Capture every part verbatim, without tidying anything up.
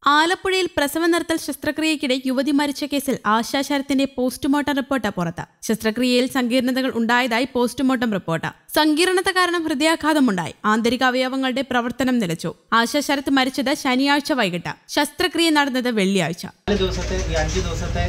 ആലപ്പുഴയിൽ പ്രസവ നിർത്തൽ ശസ്ത്രക്രിയയ്ക്കിടെ യുവതി മരിച്ച കേസിൽ ആശാ ശരത്തിന്റെ പോസ്റ്റ്മോർട്ടം റിപ്പോർട്ട് പുറത്ത്. ശസ്ത്രക്രിയയിൽ സങ്കീർണതകൾ ഉണ്ടായതായി പോസ്റ്റ്മോർട്ടം റിപ്പോർട്ട്. സങ്കീർണത കാരണം ഹൃദയാഘാതമുണ്ടായി. ആന്തരിക അവയവങ്ങളുടെ പ്രവർത്തനം നിലച്ചു. ആശാ ശരത്ത് മരിച്ചത് ശനിയാഴ്ച വൈകിട്ട്. ശസ്ത്രക്രിയ നടന്നത് വെള്ളിയാഴ്ച. ദിവസത്തെ ഈ അഞ്ചു ദിവസത്തെ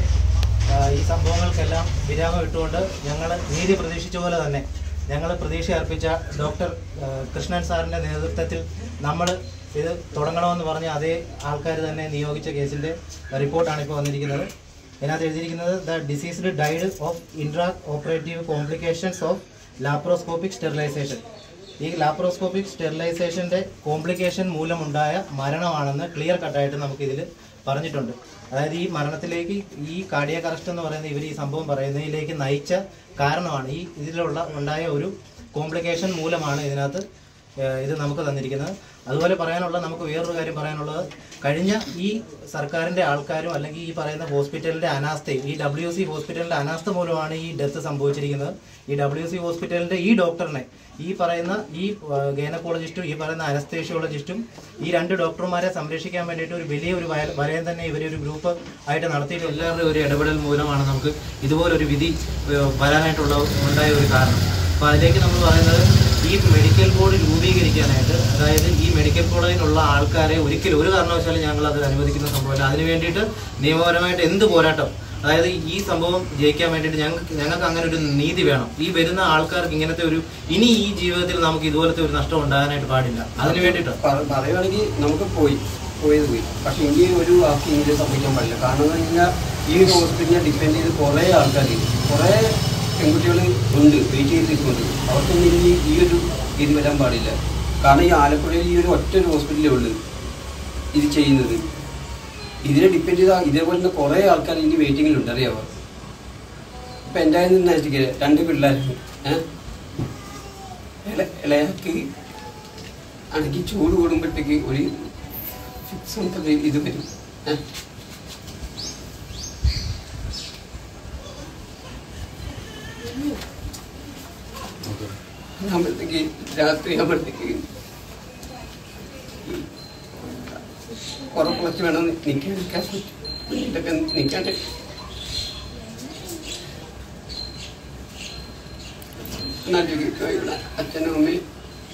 ഈ സംഭവങ്ങൾക്കെല്ലാം വിരാമം ഇട്ടുകൊണ്ട് ഞങ്ങൾ നീതി പ്രതീക്ഷിച്ച പോലെ തന്നെ ഞങ്ങൾ പ്രതീക്ഷ അർപ്പിച്ച ഡോക്ടർ കൃഷ്ണൻ സാറിൻ്റെ നേതൃത്വത്തിൽ നമ്മൾ ഇത് തുടങ്ങണമെന്ന് പറഞ്ഞ അതേ ആൾക്കാർ തന്നെ നിയോഗിച്ച കേസിൻ്റെ റിപ്പോർട്ടാണ് ഇപ്പോൾ വന്നിരിക്കുന്നത്. ഇതിനകത്ത് എഴുതിയിരിക്കുന്നത് the deceased died of intraoperative complications of laparoscopic sterilisation. ഈ ലാപ്രോസ്കോപ്പിക് സ്റ്റെറിലൈസേഷൻ്റെ കോംപ്ലിക്കേഷൻ മൂലമുണ്ടായ മരണമാണെന്ന് ക്ലിയർ കട്ടായിട്ട് നമുക്കിതിൽ പറഞ്ഞിട്ടുണ്ട്. അതായത് ഈ മരണത്തിലേക്ക് ഈ കാർഡിയാക് അറസ്റ്റ് എന്ന് പറയുന്ന ഇവർ ഈ സംഭവം പറയുന്നതിലേക്ക് നയിച്ച കാരണമാണ് ഈ ഇതിലുള്ള ഉണ്ടായ ഒരു കോംപ്ലിക്കേഷൻ മൂലമാണ് ഇതിനകത്ത് ഇത് നമുക്ക് തന്നിരിക്കുന്നത്. അതുപോലെ പറയാനുള്ള നമുക്ക് വേറൊരു കാര്യം പറയാനുള്ളത്, കഴിഞ്ഞ ഈ സർക്കാരിൻ്റെ ആൾക്കാരും അല്ലെങ്കിൽ ഈ പറയുന്ന ഹോസ്പിറ്റലിൻ്റെ അനാസ്ഥയും ഈ ഡബ്ല്യു സി ഹോസ്പിറ്റലിൻ്റെ അനാസ്ഥ മൂലമാണ് ഈ ഡെത്ത് സംഭവിച്ചിരിക്കുന്നത്. ഈ ഡബ്ല്യു സി ഹോസ്പിറ്റലിൻ്റെ ഈ ഡോക്ടറിനെ ഈ പറയുന്ന ഈ ഗൈനക്കോളജിസ്റ്റും ഈ പറയുന്ന അനസ്തേഷ്യോളജിസ്റ്റും ഈ രണ്ട് ഡോക്ടർമാരെ സംരക്ഷിക്കാൻ വേണ്ടിയിട്ട് ഒരു വലിയ ഒരു വലയം തന്നെ ഇവരൊരു ഗ്രൂപ്പ് ആയിട്ട് നടത്തിയിട്ട് എല്ലാവരുടെയും ഒരു ഇടപെടൽ മൂലമാണ് നമുക്ക് ഇതുപോലൊരു വിധി വരാനായിട്ടുള്ള ഉണ്ടായ ഒരു കാരണം. അപ്പോൾ അതിലേക്ക് നമ്മൾ പറയുന്നത് ഈ മെഡിക്കൽ ബോർഡ് രൂപീകരിക്കാനായിട്ട്, അതായത് ഈ മെഡിക്കൽ കോളേജിലുള്ള ആൾക്കാരെ ഒരിക്കലും ഒരു കാരണവശാലും ഞങ്ങൾ അത് അനുവദിക്കുന്ന സംഭവമല്ല. അതിന് വേണ്ടിയിട്ട് നിയമപരമായിട്ട് എന്ത് പോരാട്ടം, അതായത് ഈ സംഭവം ജയിക്കാൻ വേണ്ടിയിട്ട് ഞങ്ങൾക്ക് ഞങ്ങൾക്ക് അങ്ങനെ ഒരു നീതി വേണം. ഈ വരുന്ന ആൾക്കാർക്ക് ഇങ്ങനത്തെ ഒരു ഇനി ഈ ജീവിതത്തിൽ നമുക്ക് ഇതുപോലത്തെ ഒരു നഷ്ടം ഉണ്ടാകാനായിട്ട് പാടില്ല. അതിന് വേണ്ടിയിട്ട് പറയുകയാണെങ്കിൽ നമുക്ക് പോയി പോയത് പോയി പക്ഷെ ഇനി ഒരു ആൾക്ക് ഇങ്ങനെ സംഭവിക്കാൻ പാടില്ല. കാരണം എന്ന് കഴിഞ്ഞാൽ ഈ ഹോസ്പിറ്റലിനെ ഡിപ്പെൻഡ് ചെയ്ത് കുറേ ആൾക്കാർ കുറേ പെൺകുട്ടികൾ ഉണ്ട്, വെയിറ്റ് ചെയ്ത് നിൽക്കുന്നുണ്ട്. അവർക്കൊന്നും ഇനി ഈ ഒരു ഇത് വരാൻ പാടില്ല. കാരണം ഈ ആലപ്പുഴയിൽ ഈ ഒരു ഒറ്റ ഒരു ഹോസ്പിറ്റലേ ഉള്ളൂ ഇത് ചെയ്യുന്നത്. ഇതിനെ ഡിപ്പെൻഡ് ചെയ്താൽ ഇതേപോലെ തന്നെ കുറേ ആൾക്കാർ ഇനി വെയിറ്റിങ്ങിലുണ്ട്, അറിയാമോ? ഇപ്പം എൻ്റെ കയ്യിൽ നിന്ന് വെച്ചിട്ട് രണ്ട് പിള്ളേരാണ്. ഏഹ് ഇള ഇളയാൾക്ക് ആണെങ്കിൽ ചൂട് കൂടുമ്പോഴത്തേക്ക് ഒരു ഫിക്സ് ഇത് വരും. ഏഹ് ആകുമ്പോഴത്തേക്ക് രാത്രി ആകുമ്പോഴത്തേക്ക് ഉറപ്പുറച്ച് വേണം നിൽക്കാൻ നിൽക്കാൻ ഇതൊക്കെ നിൽക്കാണ്ട് ഇവിടെ അച്ഛനും അമ്മയും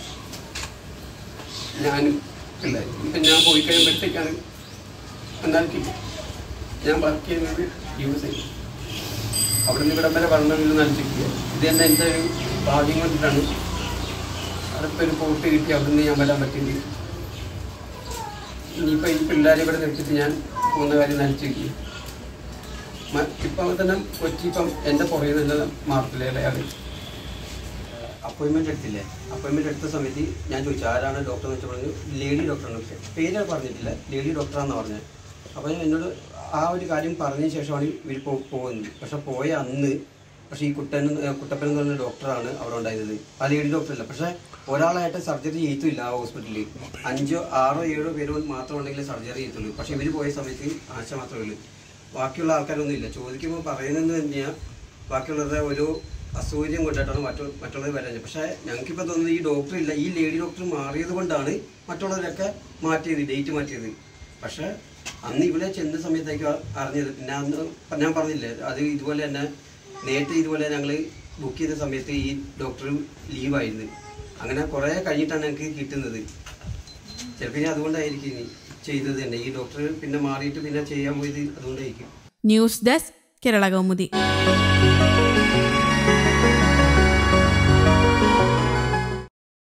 ഞാനും പിള്ളേരും. ഇപ്പം ഞാൻ പോയി കഴിയുമ്പോഴത്തേക്കാണ് എന്നാലും ഞാൻ വർക്ക് ചെയ്യുന്നത് യു എസ് ഐ. അവിടെ നിന്ന് ഇവിടം വരെ വരണമെങ്കിൽ നനച്ചിരിക്കുക. ഇത് തന്നെ എൻ്റെ ഒരു ഭാഗ്യം കൊണ്ടിട്ടാണ് അതിപ്പോൾ ഒരു പോട്ട് കിട്ടി അവിടെ നിന്ന് ഞാൻ വരാൻ പറ്റില്ല. ഇനിയിപ്പോൾ ഈ പിള്ളേരെ ഇവിടെ നിർത്തിയിട്ട് ഞാൻ പോകുന്ന കാര്യം നനച്ചിരിക്കുക. ഇപ്പം തന്നെ കൊച്ചി ഇപ്പം എൻ്റെ പുറകെ നല്ല മാർക്കില്ല അയാൾ. അപ്പോയിൻമെൻറ്റ് എടുത്തില്ലേ? അപ്പോയിൻമെൻറ്റ് എടുത്ത സമയത്ത് ഞാൻ ചോദിച്ചു ആരാണ് ഡോക്ടർ എന്ന് വെച്ചാൽ പറഞ്ഞു ലേഡി ഡോക്ടറാണ്. പക്ഷേ പേര് പറഞ്ഞിട്ടില്ല, ലേഡി ഡോക്ടറാണെന്ന് പറഞ്ഞത്. അപ്പോൾ എന്നോട് ആ ഒരു കാര്യം പറഞ്ഞതിന് ശേഷമാണ് ഇവർ പോകുന്നത്. പക്ഷെ പോയ അന്ന് പക്ഷേ ഈ കുട്ടൻ കുട്ടപ്പൻ എന്ന് പറഞ്ഞ ഡോക്ടറാണ് അവിടെ ഉണ്ടായിരുന്നത്. ആ ലേഡി ഡോക്ടറല്ല. പക്ഷേ ഒരാളായിട്ട് സർജറി ചെയ്യത്തില്ല ആ ഹോസ്പിറ്റലിൽ. അഞ്ചോ ആറോ ഏഴോ പേരോ മാത്രം ഉണ്ടെങ്കിൽ സർജറി ചെയ്യത്തുള്ളൂ. പക്ഷേ ഇവർ പോയ സമയത്ത് ആശ മാത്രമേ ഉള്ളൂ, ബാക്കിയുള്ള ആൾക്കാരൊന്നും ഇല്ല. ചോദിക്കുമ്പോൾ പറയുന്നത് തന്നെയാണ് ബാക്കിയുള്ളവരുടെ ഓരോ അസൗകര്യം കൊണ്ടിട്ടാണ് മറ്റു മറ്റുള്ളവർ വരാഞ്ഞത്. പക്ഷേ ഞങ്ങൾക്കിപ്പോൾ തോന്നുന്നത് ഈ ഡോക്ടർ ഇല്ല, ഈ ലേഡി ഡോക്ടർ മാറിയത് കൊണ്ടാണ് മറ്റുള്ളവരൊക്കെ മാറ്റിയത്, ഡേറ്റ് മാറ്റിയത്. പക്ഷേ അന്ന് ഇവിടെ ചെന്ന സമയത്തേക്ക് അറിഞ്ഞത്. പിന്നെ അന്ന് ഞാൻ പറഞ്ഞില്ലേ അത് ഇതുപോലെ തന്നെ നേരത്തെ ഇതുപോലെ ഞങ്ങൾ ബുക്ക് ചെയ്ത സമയത്ത് ഈ ഡോക്ടർ ലീവായിരുന്നു. അങ്ങനെ കുറേ കഴിഞ്ഞിട്ടാണ് ഞങ്ങൾക്ക് കിട്ടുന്നത്. ചിലപ്പോൾ ഇനി അതുകൊണ്ടായിരിക്കും ഇനി ചെയ്തത് തന്നെ. ഈ ഡോക്ടർ പിന്നെ മാറിയിട്ട് പിന്നെ ചെയ്യാൻ പോയത് അതുകൊണ്ടായിരിക്കും. News desk Kerala Kaumudi.